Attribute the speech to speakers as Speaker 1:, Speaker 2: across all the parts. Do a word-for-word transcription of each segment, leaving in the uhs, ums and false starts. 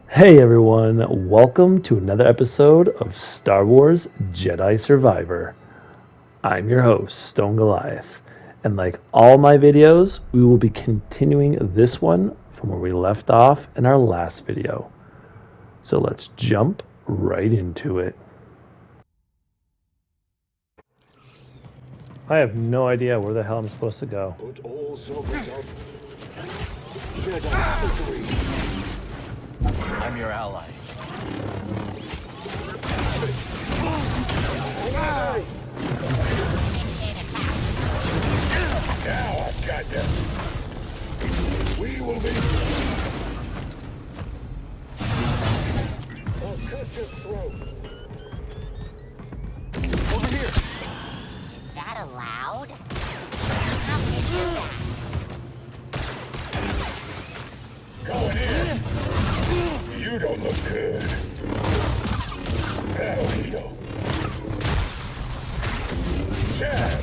Speaker 1: Hey everyone, welcome to another episode of Star Wars Jedi Survivor. I'm your host, Stone Goliath, and like all my videos, we will be continuing this one from where we left off in our last video. So let's jump right into it. I have no idea where the hell I'm supposed to go.
Speaker 2: Put all self-doubt. Jedi trickery.
Speaker 3: I'm your ally.
Speaker 2: Now I've got you. We will be. I'll cut your throat.
Speaker 3: Over here.
Speaker 4: Is that allowed? How can you do that?
Speaker 2: Going in. You don't look good. That'll heal. Jab.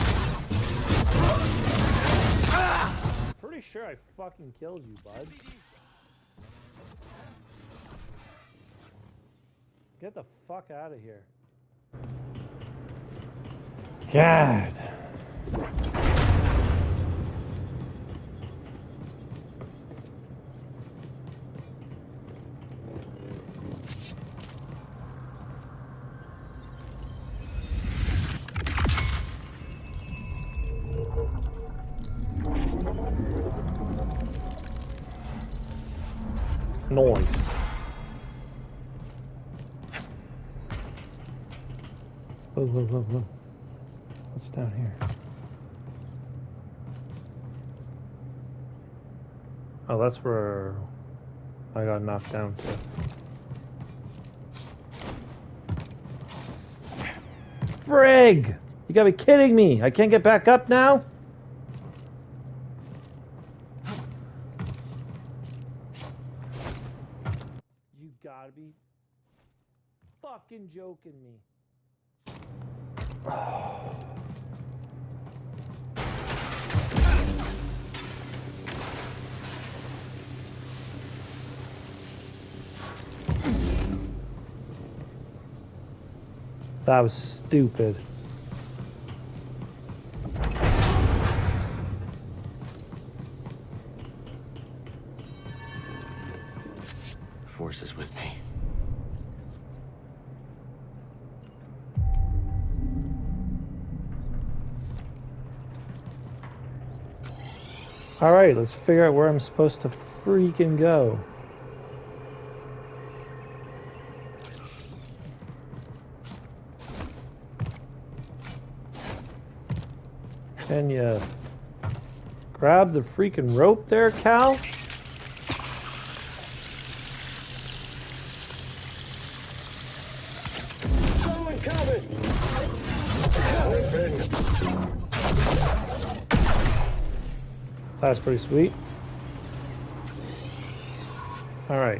Speaker 1: Pretty sure I fucking killed you, bud. Get the fuck out of here. God. Noise. Whoa, whoa, whoa, whoa. What's down here? Oh, that's where I got knocked down to. Frig! You gotta be kidding me! I can't get back up now? You gotta be fucking joking me. That was stupid.
Speaker 3: Force is with me.
Speaker 1: Alright, let's figure out where I'm supposed to freaking go. Can you grab the freaking rope there, Cal?
Speaker 2: Someone coming. Coming.
Speaker 1: That's pretty sweet. Alright.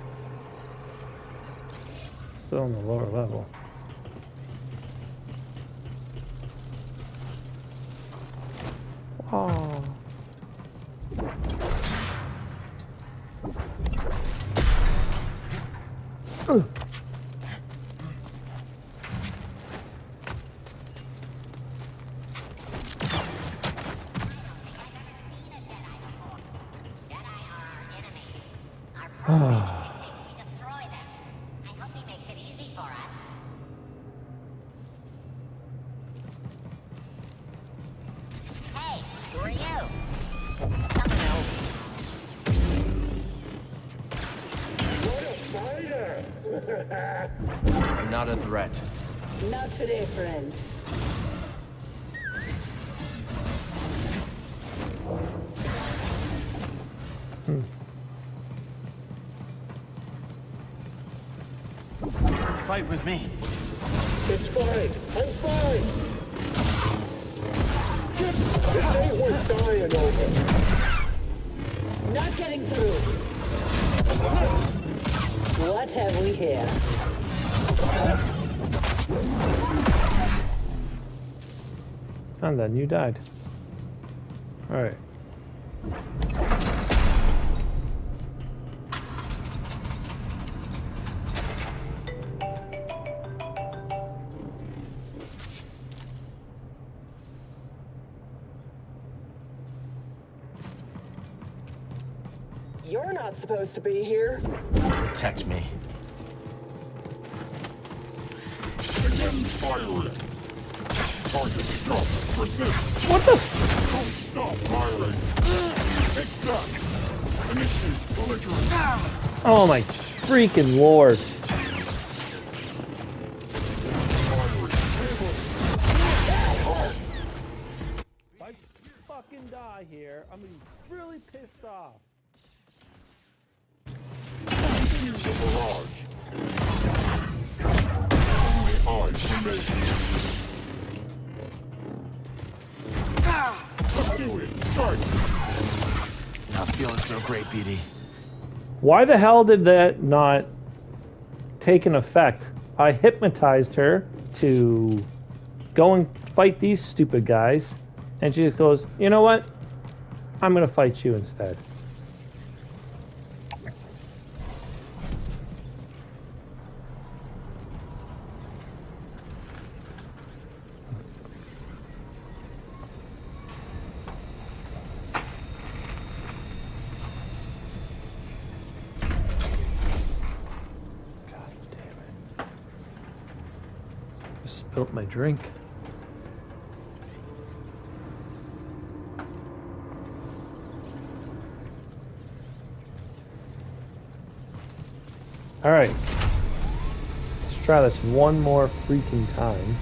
Speaker 1: Still on the lower level. Oh. Uh.
Speaker 3: I'm not a threat.
Speaker 5: Not today, friend.
Speaker 1: Hmm.
Speaker 3: Fight with me.
Speaker 2: It's fine. I'm fine. This ain't worth dying over.
Speaker 5: Not getting through. What have we here?
Speaker 1: And then you died. Alright.
Speaker 5: You're not supposed to be here.
Speaker 3: Protect me.
Speaker 2: Begin firing. Target stop. Persist.
Speaker 1: What the?
Speaker 2: Don't stop firing. Take that. Initiate belligerent.
Speaker 1: Oh my freaking lord. If I fucking die here, I'm gonna be really pissed off.
Speaker 2: Continue the barrage. Only eyes remain. Let's do it. Start.
Speaker 3: Not feeling so great, B D.
Speaker 1: Why the hell did that not take an effect? I hypnotized her to go and fight these stupid guys, and she just goes, you know what? I'm gonna fight you instead. Spilt my drink. All right, let's try this one more freaking time.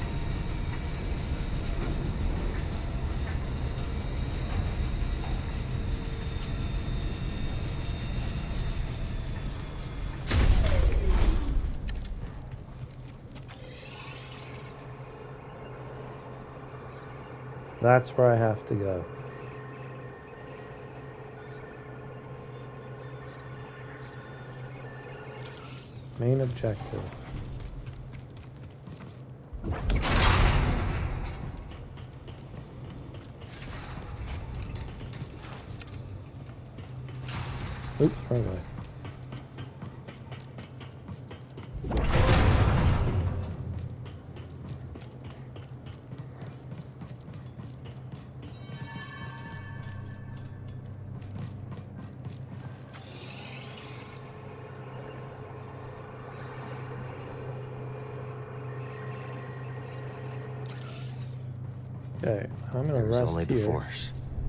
Speaker 1: That's where I have to go. Main objective. Oops, wrong way. Okay, I'm gonna
Speaker 3: There's
Speaker 1: rest
Speaker 3: only the
Speaker 1: here.
Speaker 3: Force.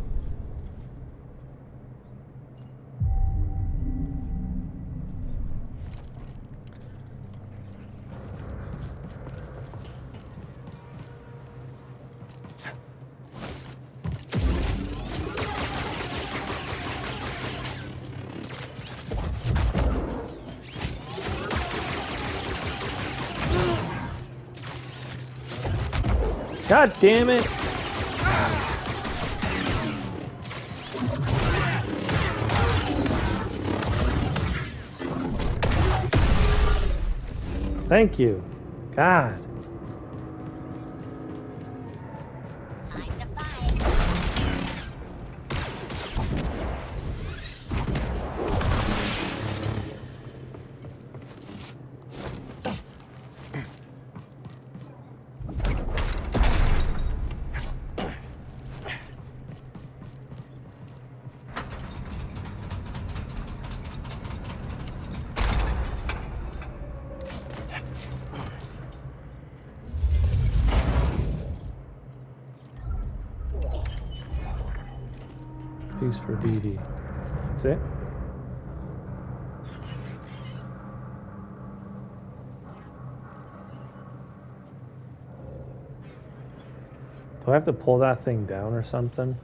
Speaker 1: God damn it! Thank you. God.
Speaker 4: Time to fight.
Speaker 1: Peace for B D. That's it? Do I have to pull that thing down or something?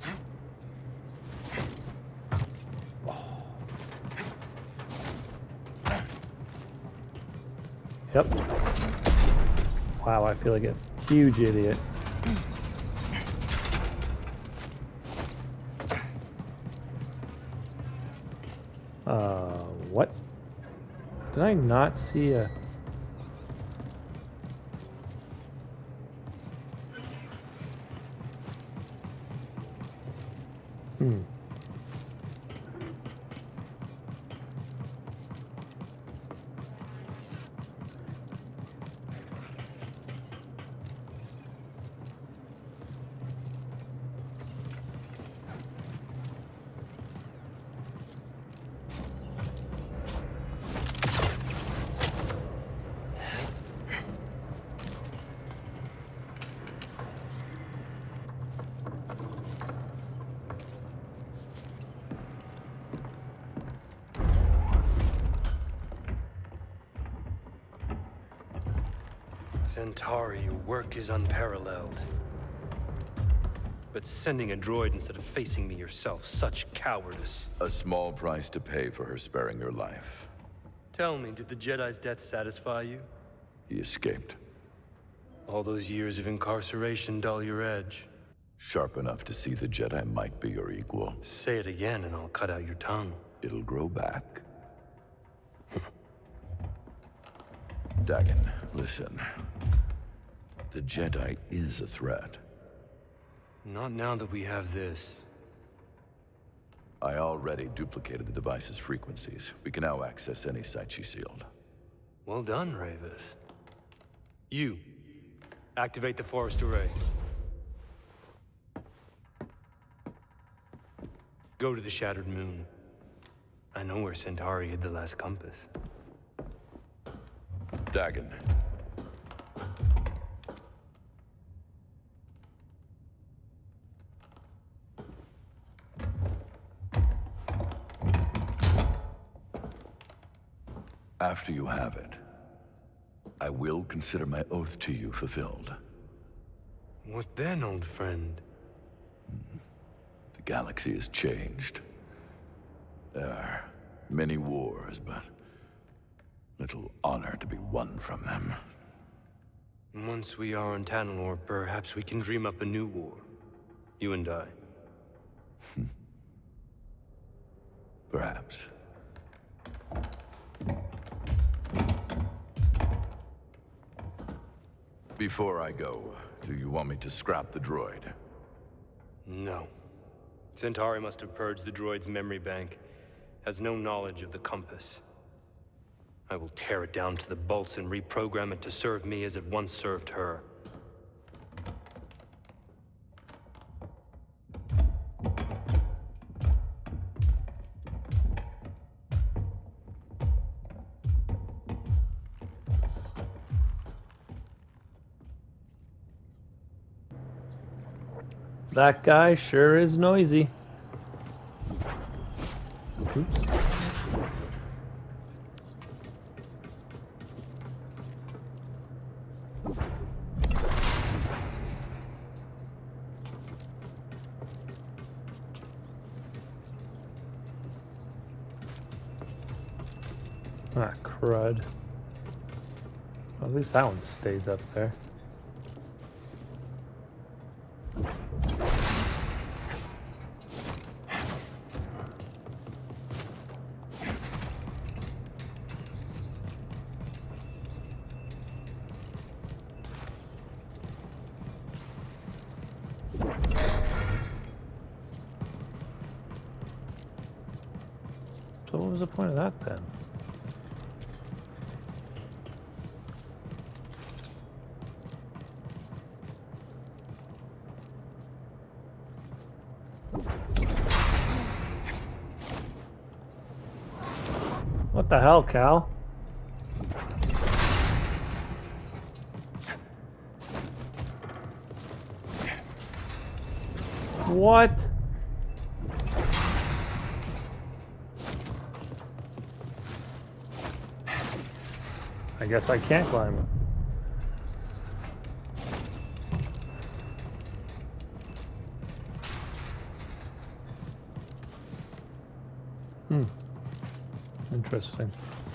Speaker 1: Yep. Wow, I feel like a huge idiot. Uh, what? Did I not see a... Hmm.
Speaker 6: Centauri, your work is unparalleled. But sending a droid instead of facing me yourself, such cowardice.
Speaker 7: A small price to pay for her sparing your life.
Speaker 6: Tell me, did the Jedi's death satisfy you?
Speaker 7: He escaped.
Speaker 6: All those years of incarceration dull your edge.
Speaker 7: Sharp enough to see the Jedi might be your equal.
Speaker 6: Say it again and I'll cut out your tongue.
Speaker 7: It'll grow back. Dagan, listen. The Jedi is a threat.
Speaker 6: Not now that we have this.
Speaker 7: I already duplicated the device's frequencies. We can now access any site she sealed.
Speaker 6: Well done, Ravis. You, activate the forest array. Go to the Shattered Moon. I know where Centauri hid the last compass.
Speaker 7: Dagan. After you have it, I will consider my oath to you fulfilled.
Speaker 6: What then, old friend?
Speaker 7: The galaxy has changed. There are many wars, but little honor to be won from them.
Speaker 6: Once we are on Tanalorr, perhaps we can dream up a new war. You and I.
Speaker 7: Perhaps. Before I go, do you want me to scrap the droid?
Speaker 6: No. Centauri must have purged the droid's memory bank. Has no knowledge of the compass. I will tear it down to the bolts and reprogram it to serve me as it once served her.
Speaker 1: That guy sure is noisy. Oops. Ah, crud. Well, at least that one stays up there. So what was the point of that then? What the hell, Cal? What? I guess I can't climb it. Hmm. Interesting.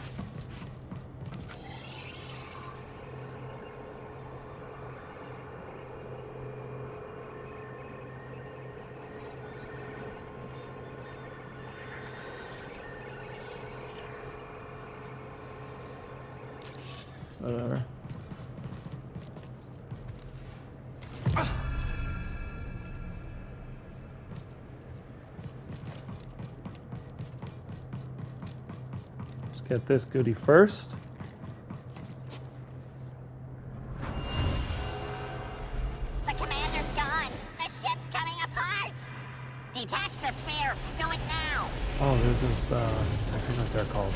Speaker 1: Whatever. Let's get this goodie first.
Speaker 4: The commander's gone. The ship's coming apart. Detach the sphere. Do it now.
Speaker 1: Oh, there's this, uh, I forget what they're called.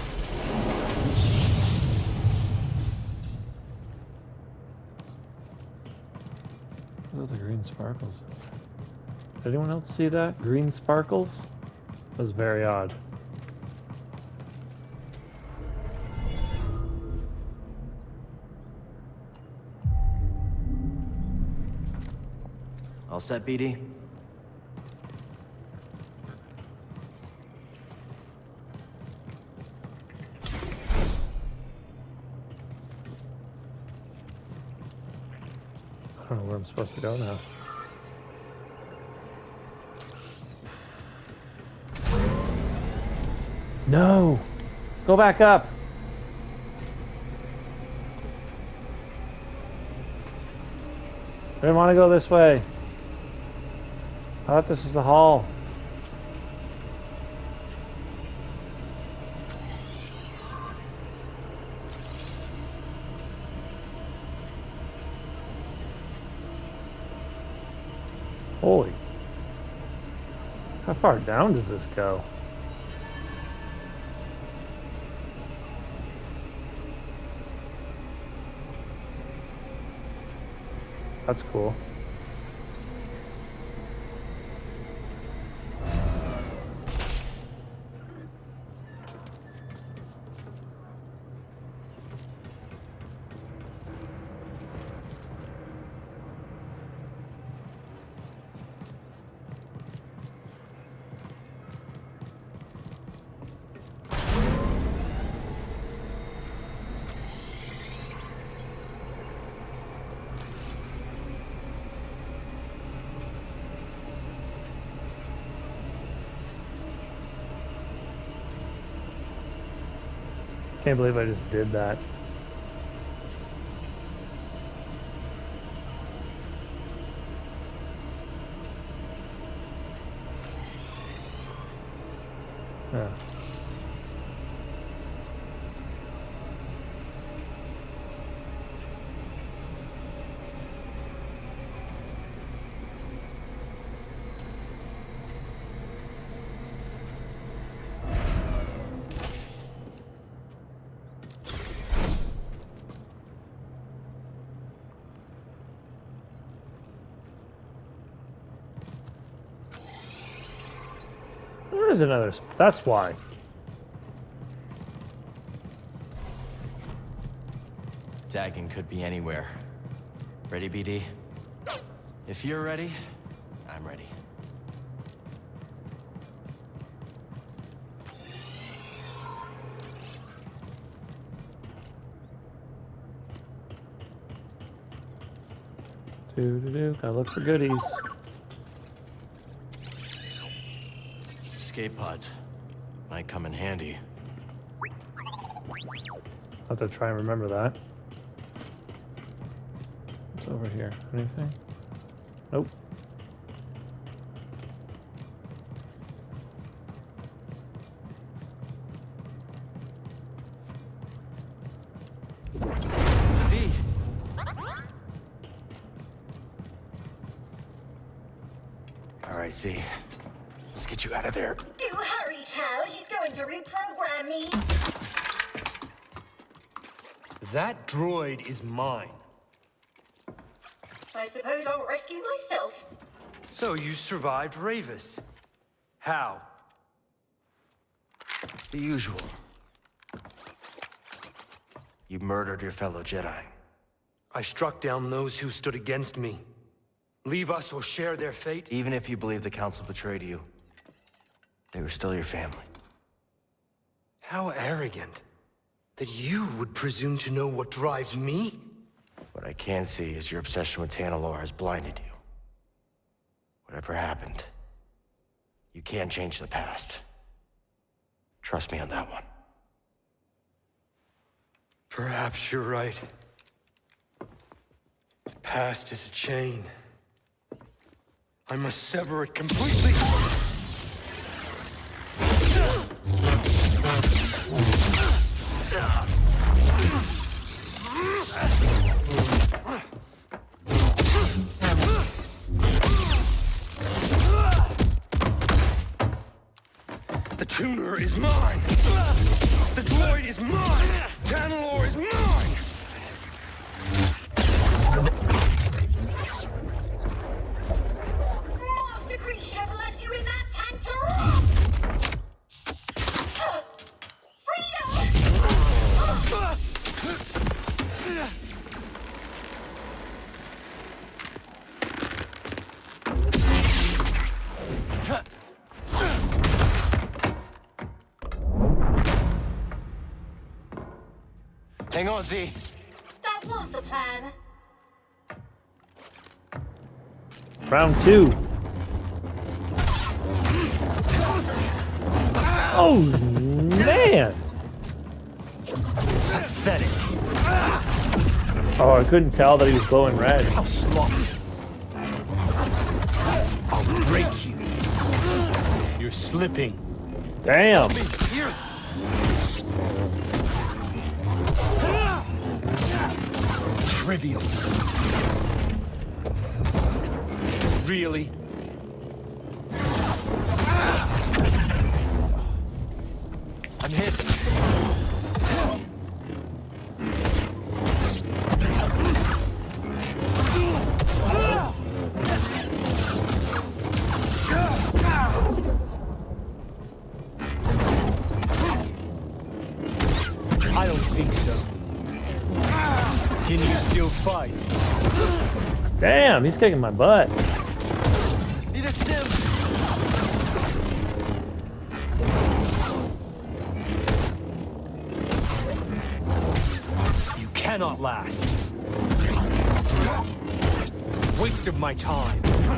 Speaker 1: Those are the green sparkles. Did anyone else see that? Green sparkles? That was very odd.
Speaker 3: All set, B D?
Speaker 1: I don't know where I'm supposed to go now. No! Go back up! I didn't want to go this way. I thought this was the hall. Holy. How far down does this go? That's cool. Can't believe I just did that. Yeah. There is another. sp- That's why.
Speaker 3: Dagon could be anywhere. Ready, B D? If you're ready, I'm ready.
Speaker 1: Do do do. Gotta look for goodies.
Speaker 3: Escape pods. Might come in handy.
Speaker 1: I'll have to try and remember that. What's over here? Anything? Nope.
Speaker 3: Z! All right, Z. Let's get you out of there.
Speaker 8: Do hurry, Cal. He's going to reprogram me.
Speaker 6: That droid is mine.
Speaker 8: I suppose I'll rescue myself.
Speaker 6: So you survived Ravis. How?
Speaker 3: The usual. You murdered your fellow Jedi.
Speaker 6: I struck down those who stood against me. Leave us or share their fate?
Speaker 3: Even if you believe the Council betrayed you, they were still your family.
Speaker 6: How arrogant. That you would presume to know what drives me?
Speaker 3: What I can see is your obsession with Tanalorr has blinded you. Whatever happened, you can't change the past. Trust me on that one.
Speaker 6: Perhaps you're right. The past is a chain. I must sever it completely. The tuner is mine! The droid is mine! Tanalorr is mine!
Speaker 8: Master Creature have left you in that tank to rot! Freedom!
Speaker 3: Hang on, Z.
Speaker 8: That was the plan.
Speaker 1: Round two. Oh, man.
Speaker 3: Pathetic.
Speaker 1: Oh, I couldn't tell that he was glowing red.
Speaker 3: How sloppy. I'll break you.
Speaker 6: You're slipping.
Speaker 1: Damn.
Speaker 3: Here.
Speaker 6: Trivial. Really?
Speaker 3: I'm hit.
Speaker 6: I don't think so. Can you still fight?
Speaker 1: Damn, he's kicking my butt.
Speaker 3: Need a stim.
Speaker 6: You cannot last. Waste of my time.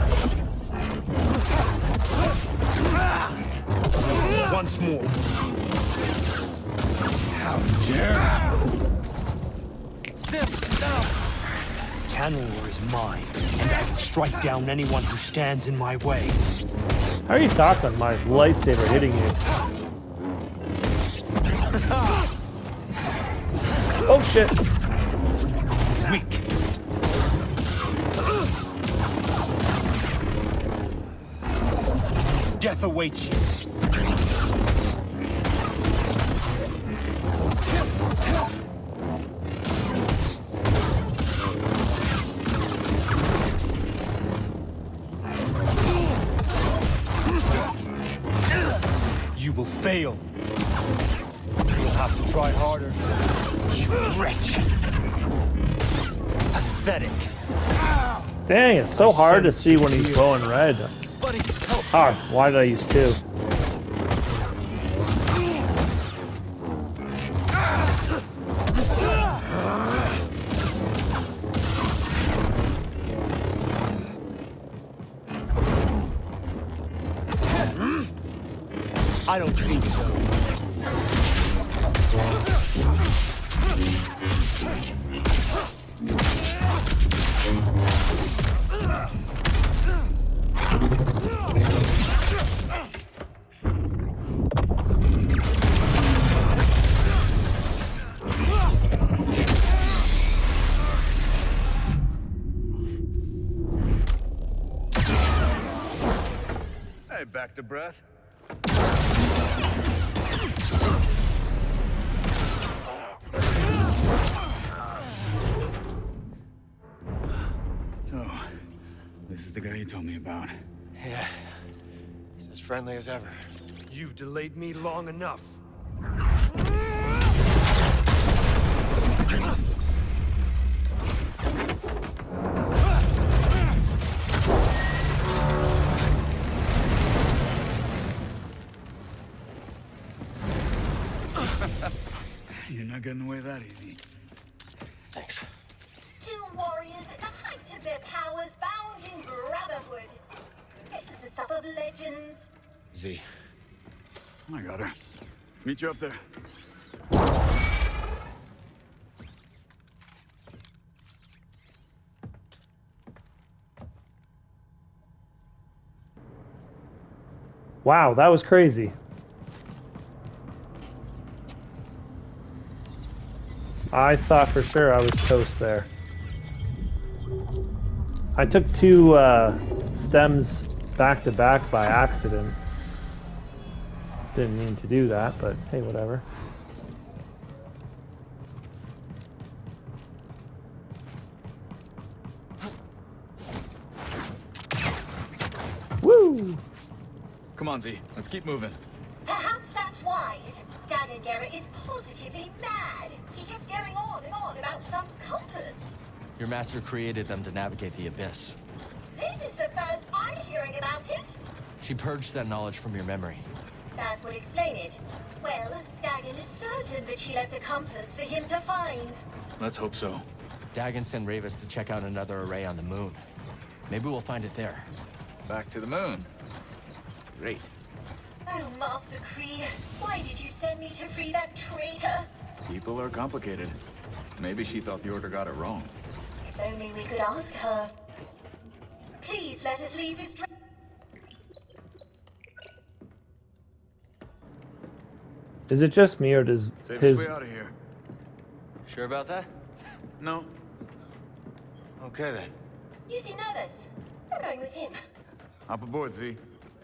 Speaker 6: Once more.
Speaker 3: How dare you? Stim, now.
Speaker 6: Tanalor is mine, and I will strike down anyone who stands in my way.
Speaker 1: How are you talking? My lightsaber hitting you. Oh shit.
Speaker 6: Weak. Death awaits you. You will fail. You'll have to try harder. You wretch. Pathetic.
Speaker 1: Dang, it's so hard to see when he's glowing red.
Speaker 3: Buddy, help.
Speaker 1: Ah, why did I use two?
Speaker 6: I don't think so.
Speaker 7: Hey, back to breath.
Speaker 9: So, this is the guy you told me about.
Speaker 3: Yeah. He's as friendly as ever.
Speaker 6: You've delayed me long enough.
Speaker 9: You're not getting away that easy.
Speaker 3: Thanks.
Speaker 8: Two warriors at the height of their powers, bound in brotherhood. This is the stuff of legends.
Speaker 3: Z.
Speaker 9: I got her. Meet you up there.
Speaker 1: Wow, that was crazy. I thought for sure I was toast there. I took two uh, stems back to back by accident. Didn't mean to do that, but hey, whatever. Woo!
Speaker 9: Come on, Z. Let's keep moving.
Speaker 8: Perhaps that's wise. Daniel Garrett is positively mad. He kept going on and on about some compass.
Speaker 3: Your master created them to navigate the Abyss.
Speaker 8: This is the first I'm hearing about it.
Speaker 3: She purged that knowledge from your memory.
Speaker 8: That would explain it. Well, Dag Dagon is certain that she left a compass for him to find.
Speaker 9: Let's hope so.
Speaker 3: Dagon sent Ravis to check out another array on the moon. Maybe we'll find it there.
Speaker 9: Back to the moon.
Speaker 3: Great.
Speaker 8: Oh, Master Kree, why did you send me to free that traitor?
Speaker 9: People are complicated. Maybe she thought the Order got it wrong.
Speaker 8: If only we could ask her. Please let us leave this dra-
Speaker 1: Is it just me, or does
Speaker 9: Save
Speaker 1: his...
Speaker 9: us way out of here.
Speaker 3: Sure about that?
Speaker 9: No.
Speaker 3: Okay then.
Speaker 8: You seem nervous. I'm going with him.
Speaker 9: Hop aboard, Z.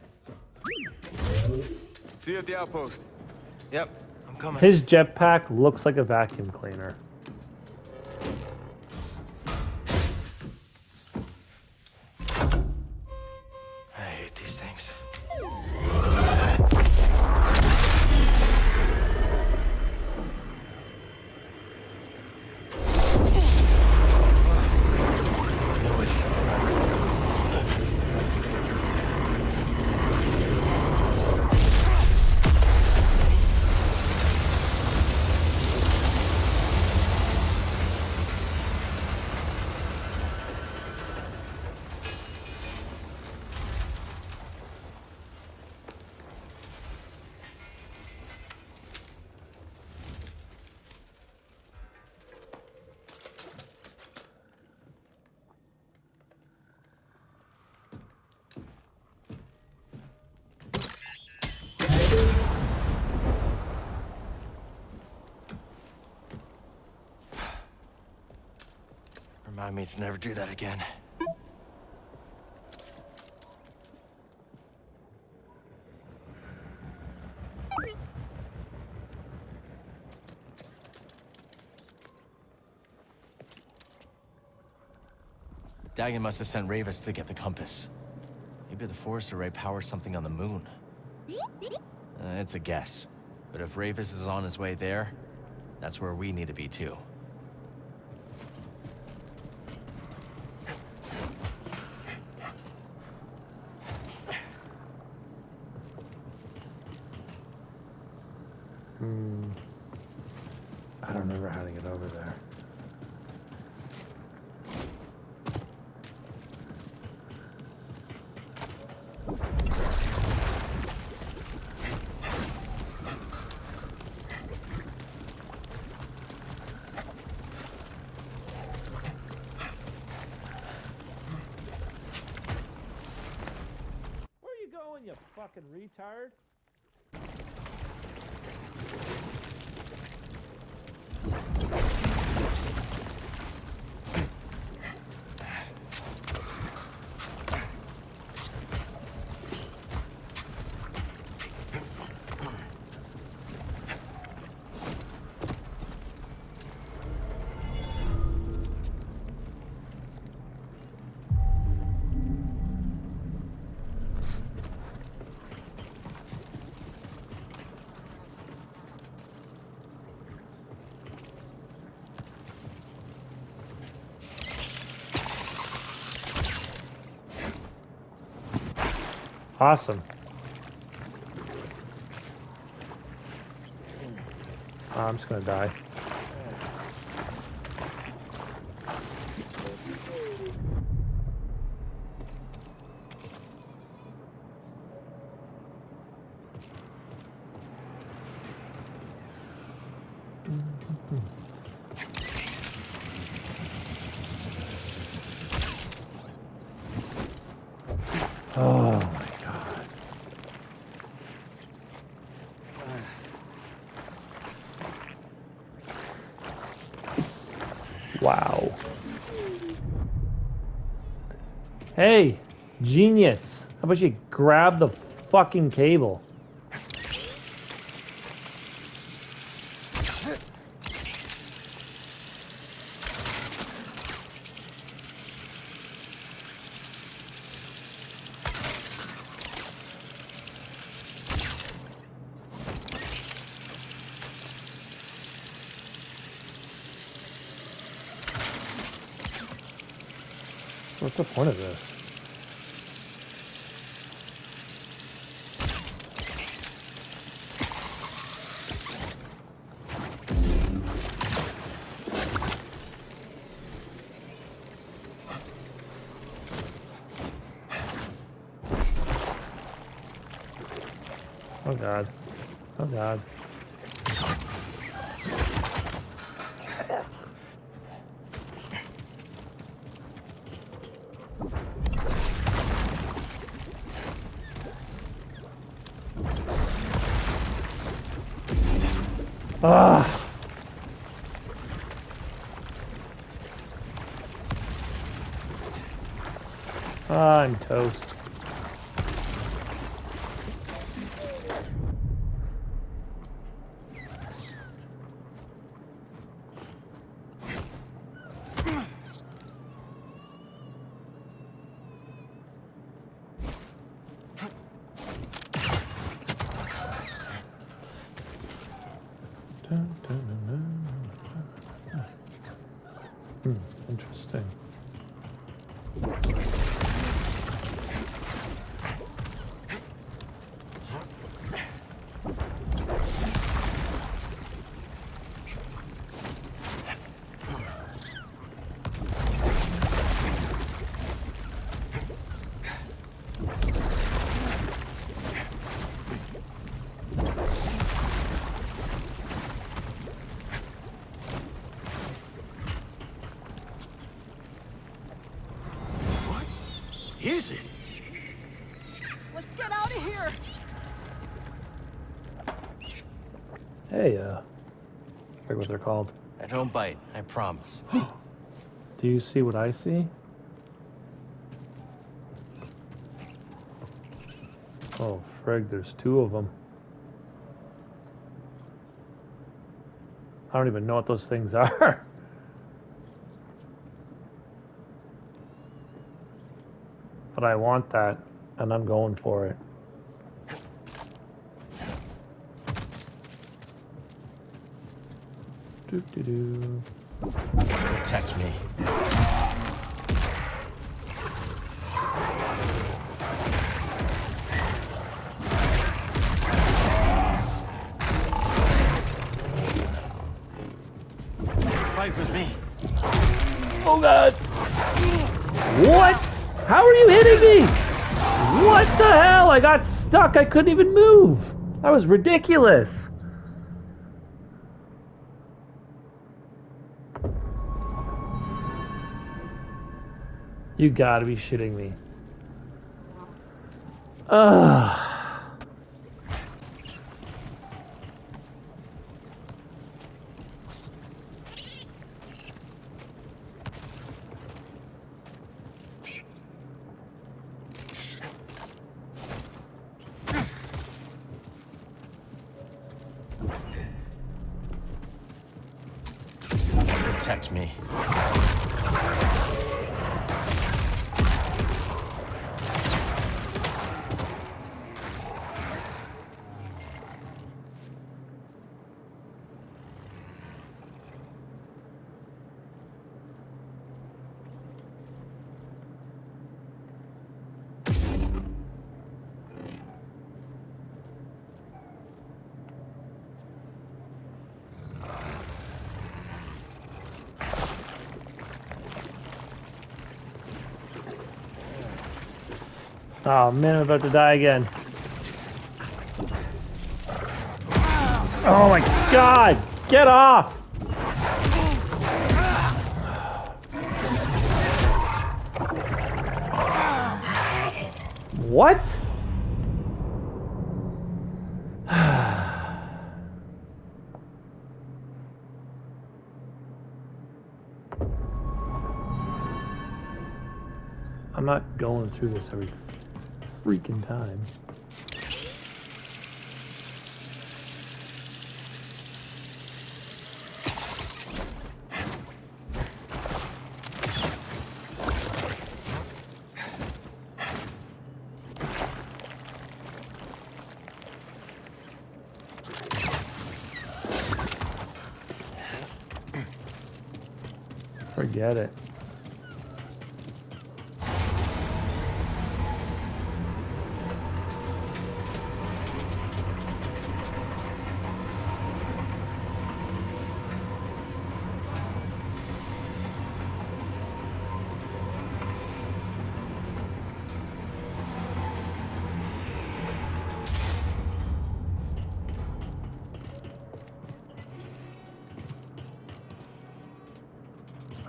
Speaker 9: See you at the outpost.
Speaker 3: Yep, I'm coming.
Speaker 1: His jetpack looks like a vacuum cleaner.
Speaker 3: I hate these things. Knew it. Remind me to never do that again. Dagon must have sent Ravis to get the compass. Maybe the forest array powers something on the moon. Uh, it's a guess. But if Ravis is on his way there, that's where we need to be too.
Speaker 1: Hmm. I don't remember how to get over there. Where are you going, you fucking retard? Awesome. Oh, I'm just gonna die. Oh my god. Wow. Hey, genius. How about you grab the fucking cable? What's the point of this? Oh god. Oh god. Ah. Ah, I'm toast. Dun, dun, dun, dun. Hmm, interesting.
Speaker 2: Is it?
Speaker 5: Let's get out of here.
Speaker 1: Hey, uh, I forget what they're called.
Speaker 3: I don't bite, I promise.
Speaker 1: Do you see what I see? Oh, frig, there's two of them. I don't even know what those things are. But I want that, and I'm going for it. Doo doo doo.
Speaker 3: Protect me. Fight with me.
Speaker 1: Oh god! What? How are you hitting me? What the hell? I got stuck. I couldn't even move. That was ridiculous. You gotta be shitting me. Ugh.
Speaker 3: Protect me.
Speaker 1: Oh man, I'm about to die again. Oh my god! Get off! What? I'm not going through this every freaking time. Forget it.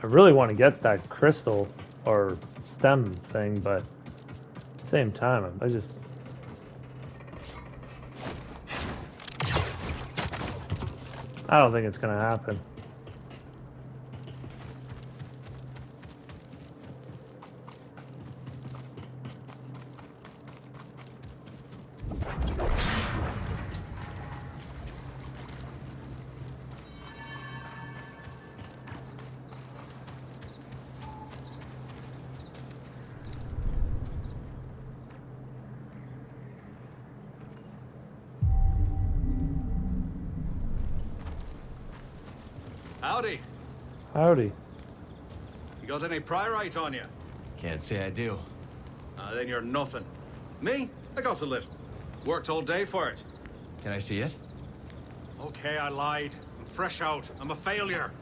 Speaker 1: I really want to get that crystal or stem thing, but at the same time, I just... I don't think it's going to happen.
Speaker 9: Howdy.
Speaker 1: Howdy.
Speaker 9: You got any priorite on you?
Speaker 3: Can't say I do.
Speaker 9: Uh, then you're nothing. Me? I got a little. Worked all day for it.
Speaker 3: Can I see it?
Speaker 9: Okay, I lied. I'm fresh out. I'm a failure.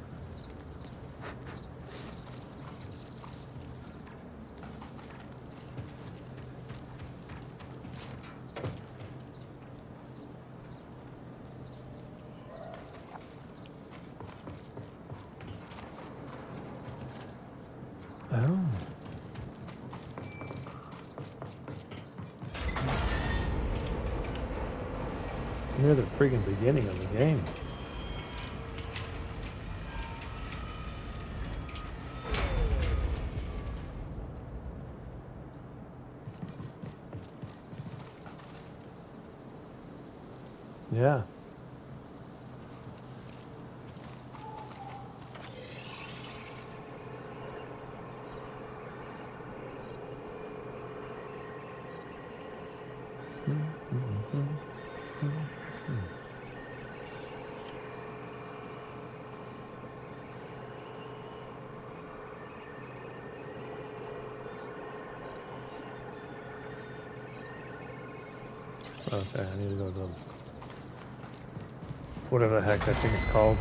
Speaker 1: Oh. Near the freaking beginning of the game. Yeah. Okay, I need to go to whatever the heck that thing is called.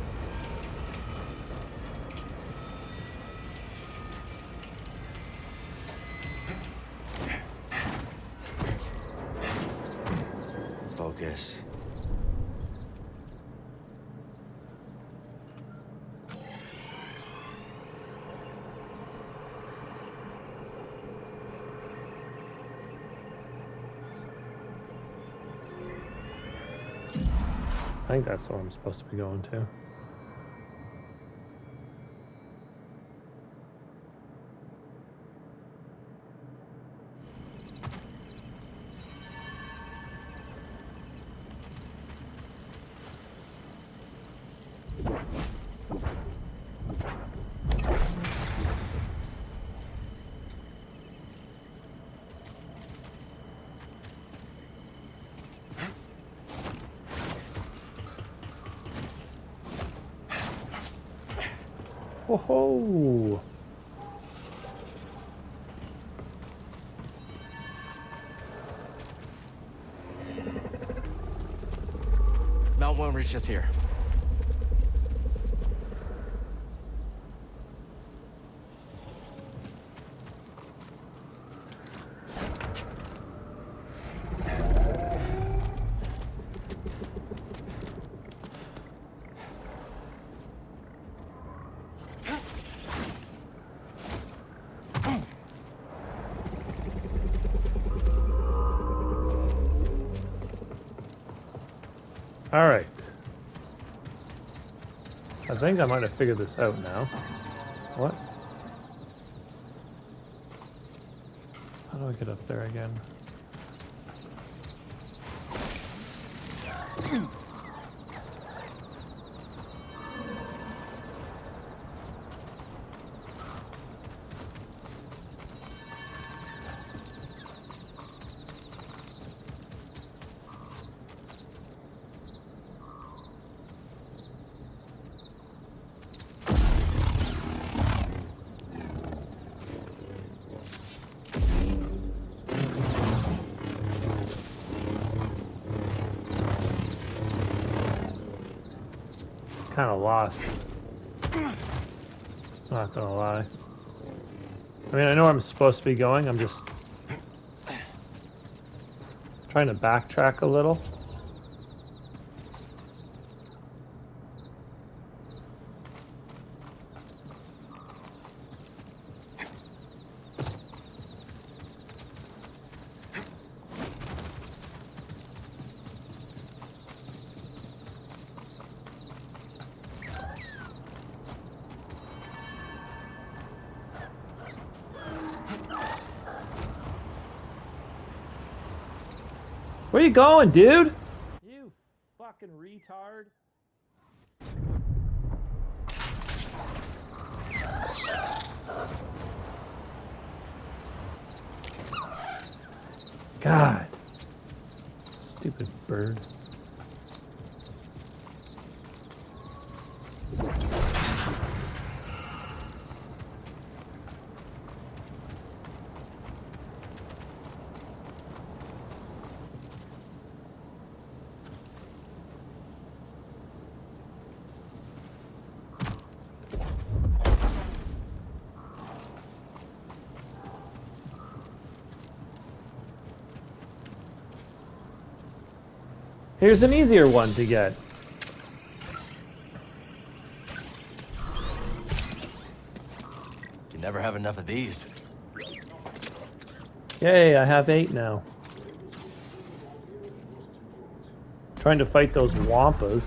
Speaker 3: Focus.
Speaker 1: I think that's what I'm supposed to be going to. Whoa!
Speaker 3: Mount won't reach us here.
Speaker 1: All right. I think I might have figured this out now. What? How do I get up there again? Kind of lost. Not gonna lie. I mean, I know where I'm supposed to be going. I'm just trying to backtrack a little. Where you going, dude? You fucking retard. God. Stupid bird. Here's an easier one to get.
Speaker 3: You never have enough of these.
Speaker 1: Yay, I have eight now. Trying to fight those wampas.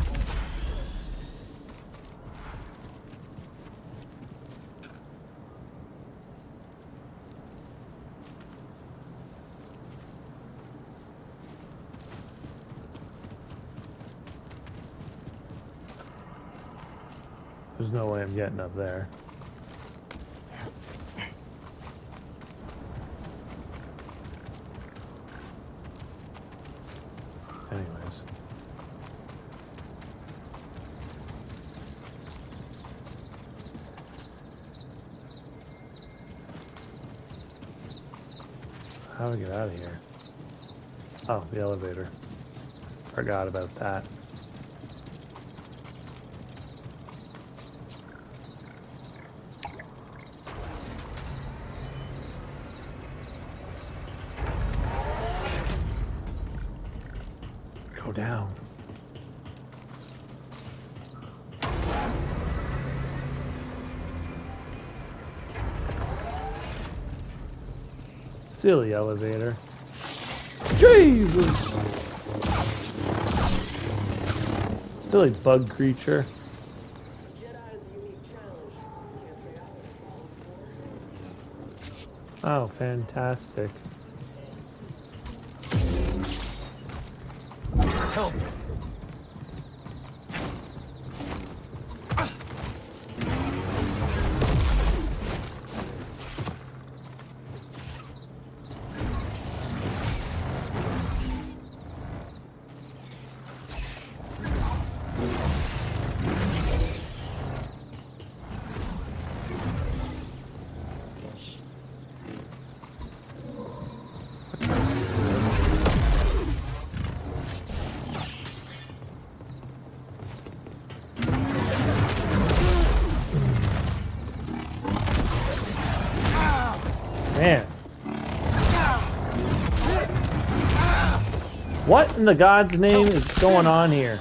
Speaker 1: There's no way I'm getting up there. Anyways. How do we get out of here? Oh, the elevator. Forgot about that. Go down. Silly elevator. Jesus! Silly bug creature. Oh, fantastic.
Speaker 3: Help!
Speaker 1: Man. What in the God's name is going on here?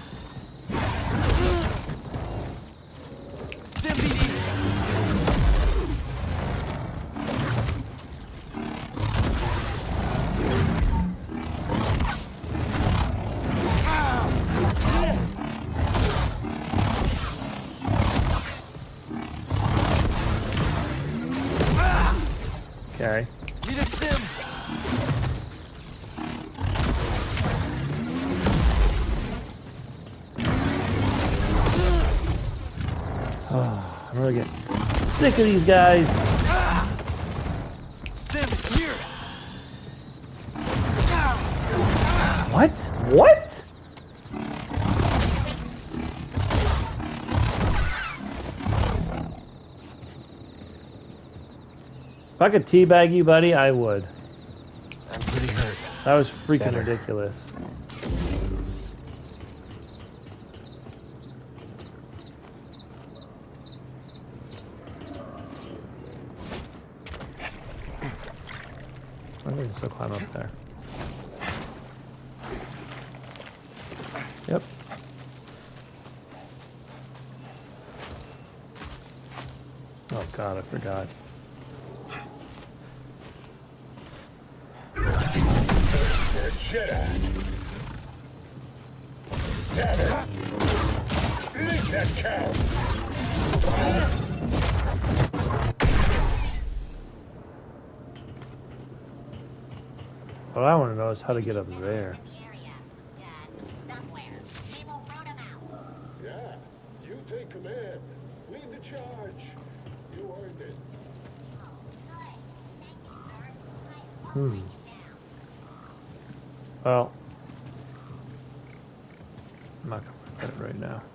Speaker 1: Okay.
Speaker 3: Need a sim.
Speaker 1: Oh, I'm really getting sick of these guys.
Speaker 3: Sim here.
Speaker 1: What? What? If I could teabag you, buddy, I would.
Speaker 3: I'm pretty hurt.
Speaker 1: That was freaking
Speaker 3: Better.
Speaker 1: ridiculous. I think I can still climb up there. Yep. Oh god, I forgot.
Speaker 2: Jedi. Stab it. Leave that cow.
Speaker 1: What I want to know is how to get up there.
Speaker 2: Yeah, you take command. Lead the charge. You earned it.
Speaker 1: Hmm. Well, I'm not gonna look at it right now.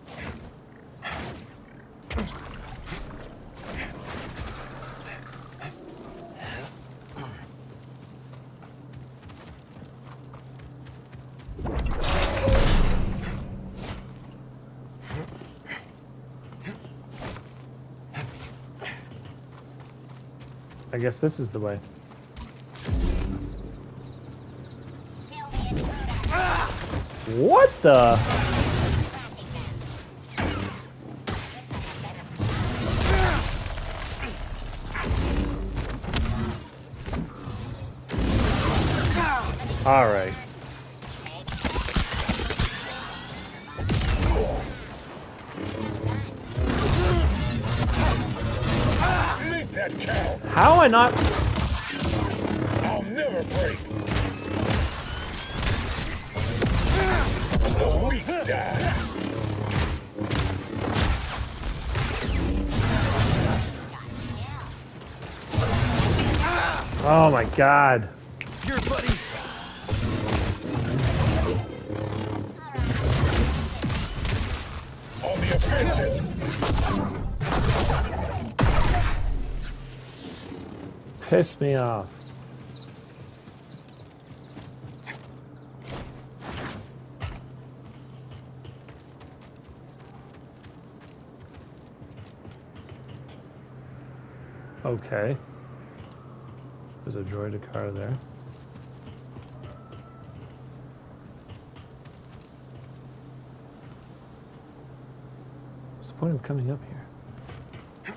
Speaker 1: I guess this is the way. What the? All right.
Speaker 2: Leave that cow.
Speaker 1: How am I not?
Speaker 2: I'll never break. The weak die.
Speaker 1: Oh my God.
Speaker 3: Here, buddy.
Speaker 2: On the offensive.
Speaker 1: Piss me off. Okay. There's a droid car there. What's the point of coming up here?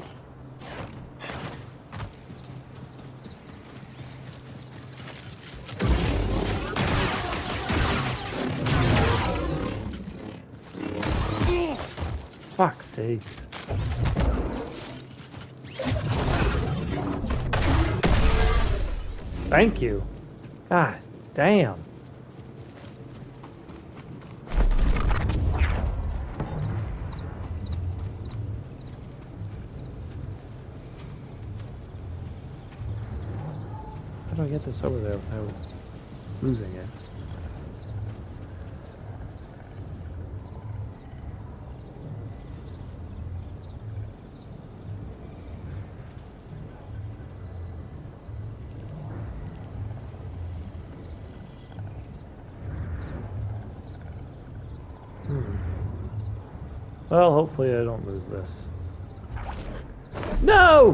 Speaker 1: Fuck's sake. Thank you. God damn. How do I get this over there without losing it? Well, hopefully I don't lose this. No!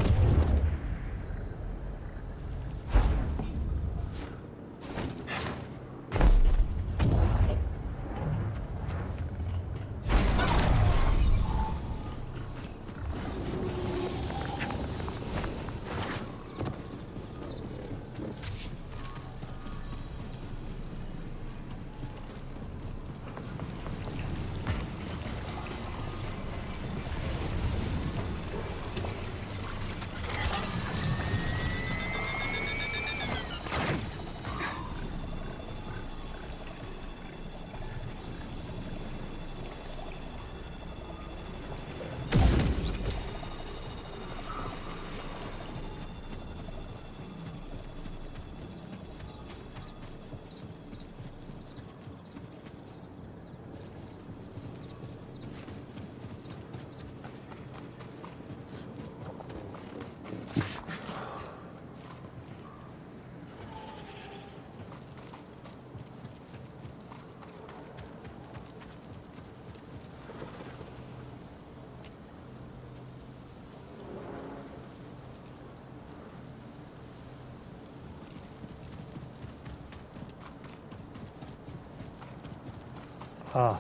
Speaker 1: Ah.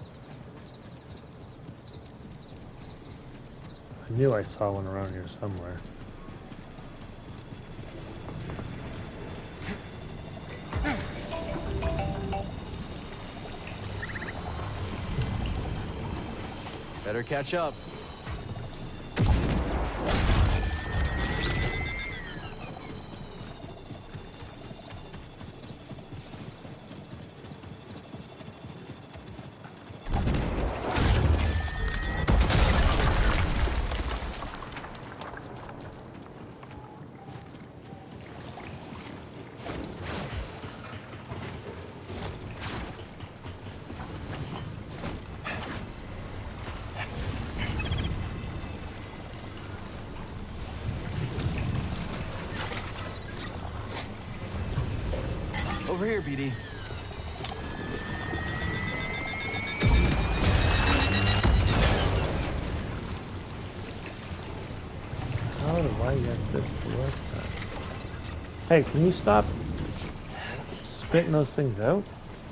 Speaker 1: I knew I saw one around here somewhere.
Speaker 3: Better catch up. Over here, B D.
Speaker 1: How do I get this to work then? Hey, can you stop spitting those things out?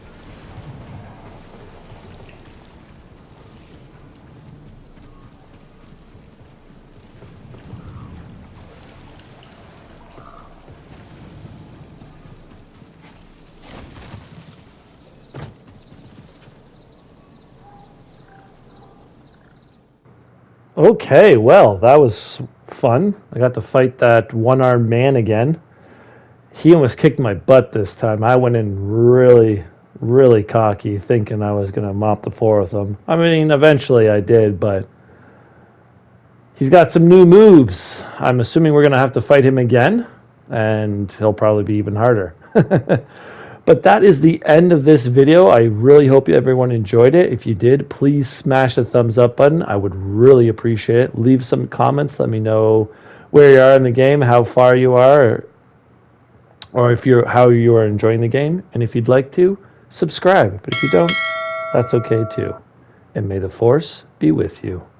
Speaker 1: Okay, well, that was fun. I got to fight that one-armed man again. He almost kicked my butt this time. I went in really, really cocky, thinking I was going to mop the floor with him. I mean, eventually I did, but he's got some new moves. I'm assuming we're going to have to fight him again, and he'll probably be even harder. But that is the end of this video. I really hope everyone enjoyed it. If you did, please smash the thumbs up button. I would really appreciate it. Leave some comments. Let me know where you are in the game, how far you are, or, or if you're how you are enjoying the game. And if you'd like to, subscribe. But if you don't, that's okay too. And may the Force be with you.